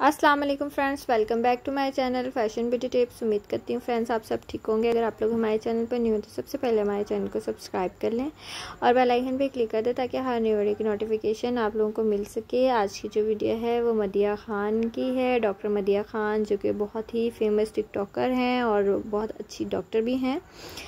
अस्सलाम वालेकुम friends, welcome back to my channel fashion beauty tips. उम्मीद करती हूँ फ्रेंड्स आप सब ठीक होंगे। अगर आप लोग हमारे चैनल पर न्यू हो तो सबसे पहले हमारे चैनल को सब्सक्राइब कर लें और बेल आइकन पे क्लिक कर दें ताकि हर न्यू वीडियो की नोटिफिकेशन आप लोगों को मिल सके। आज की जो वीडियो है वो मदिया ख़ान की है, डॉक्टर मदिया ख़ान, जो कि बहुत ही फेमस टिकटॉकर हैं और बहुत अच्छी डॉक्टर भी हैं।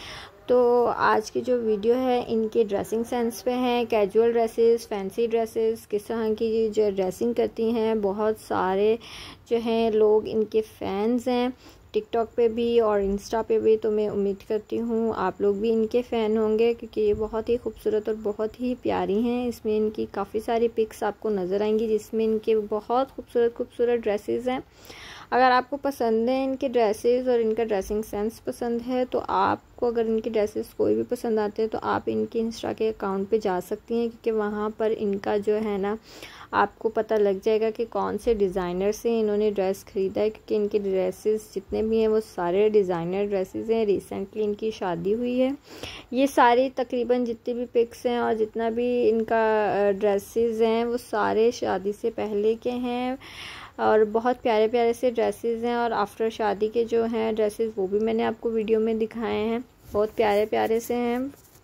तो आज की जो वीडियो है इनके ड्रेसिंग सेंस पे हैं, कैजुअल ड्रेसेस, फैंसी ड्रेसेस, किस तरह की जो ड्रेसिंग करती हैं। बहुत सारे जो हैं लोग इनके फैंस हैं टिकटॉक पे भी और इंस्टा पे भी। तो मैं उम्मीद करती हूँ आप लोग भी इनके फ़ैन होंगे क्योंकि ये बहुत ही खूबसूरत और बहुत ही प्यारी हैं। इसमें इनकी काफ़ी सारी पिक्स आपको नज़र आएंगी जिसमें इनके बहुत खूबसूरत ड्रेसेस हैं। अगर आपको पसंद है इनके ड्रेसेस और इनका ड्रेसिंग सेंस पसंद है तो आपको अगर इनके ड्रेसेस कोई भी पसंद आते हैं तो आप इनके इंस्टा के अकाउंट पे जा सकती हैं, क्योंकि वहाँ पर इनका जो है ना आपको पता लग जाएगा कि कौन से डिज़ाइनर से इन्होंने ड्रेस ख़रीदा है, क्योंकि इनके ड्रेसेस जितने भी हैं वो सारे डिज़ाइनर ड्रेसेस हैं। रिसेंटली इनकी शादी हुई है। ये सारी तकरीबन जितनी भी पिक्स हैं और जितना भी इनका ड्रेसेस हैं वो सारे शादी से पहले के हैं और बहुत प्यारे प्यारे से ड्रेसेस हैं। और आफ्टर शादी के जो हैं ड्रेसेस वो भी मैंने आपको वीडियो में दिखाए हैं। बहुत प्यारे प्यारे से हैं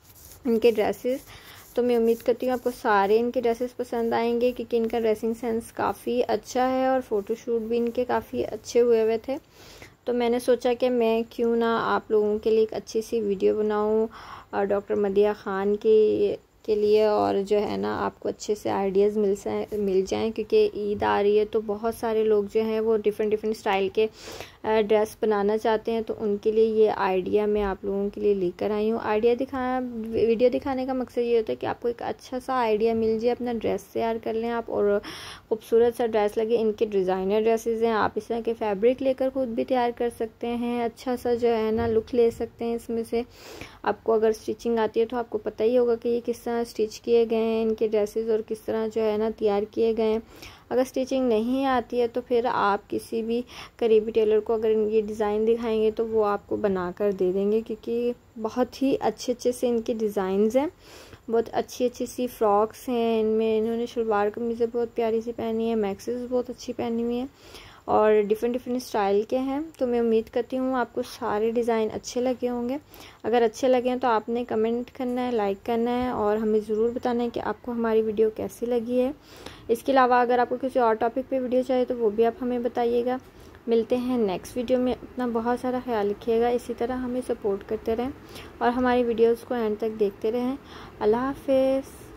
इनके ड्रेसेस। तो मैं उम्मीद करती हूँ आपको सारे इनके ड्रेसेस पसंद आएंगे क्योंकि इनका ड्रेसिंग सेंस काफ़ी अच्छा है और फ़ोटोशूट भी इनके काफ़ी अच्छे हुए थे। तो मैंने सोचा कि मैं क्यों ना आप लोगों के लिए एक अच्छी सी वीडियो बनाऊँ डॉक्टर मदिया ख़ान के लिए, और जो है ना आपको अच्छे से आइडियाज़ मिल जाएं क्योंकि ईद आ रही है। तो बहुत सारे लोग जो हैं वो डिफरेंट स्टाइल के ड्रेस बनाना चाहते हैं, तो उनके लिए ये आइडिया मैं आप लोगों के लिए लेकर आई हूँ। वीडियो दिखाने का मकसद ये होता है कि आपको एक अच्छा सा आइडिया मिल जाए, अपना ड्रेस तैयार कर लें आप और खूबसूरत सा ड्रेस लगे। इनके डिज़ाइनर ड्रेसेस हैं, आप इस तरह के फैब्रिक लेकर खुद भी तैयार कर सकते हैं। अच्छा सा जो है ना लुक ले सकते हैं इसमें से। आपको अगर स्टिचिंग आती है तो आपको पता ही होगा कि ये किस तरह स्टिच किए गए हैं इनके ड्रेसेस और किस तरह जो है ना तैयार किए गए हैं। अगर स्टिचिंग नहीं आती है तो फिर आप किसी भी करीबी टेलर को अगर ये डिज़ाइन दिखाएंगे तो वो आपको बना कर दे देंगे, क्योंकि बहुत ही अच्छे से इनके डिज़ाइंस हैं। बहुत अच्छी सी फ्रॉक्स हैं इनमें। इन्होंने शलवार कमीज़ें बहुत प्यारी सी पहनी है, मैक्सीज बहुत अच्छी पहनी हुई हैं और डिफरेंट स्टाइल के हैं। तो मैं उम्मीद करती हूँ आपको सारे डिज़ाइन अच्छे लगे होंगे। अगर अच्छे लगे हैं तो आपने कमेंट करना है, लाइक करना है और हमें ज़रूर बताना है कि आपको हमारी वीडियो कैसी लगी है। इसके अलावा अगर आपको किसी और टॉपिक पे वीडियो चाहिए तो वो भी आप हमें बताइएगा। मिलते हैं नेक्स्ट वीडियो में। अपना बहुत सारा ख्याल रखिएगा। इसी तरह हमें सपोर्ट करते रहें और हमारी वीडियोज़ को एंड तक देखते रहें। अल्लाह हाफ़िज़।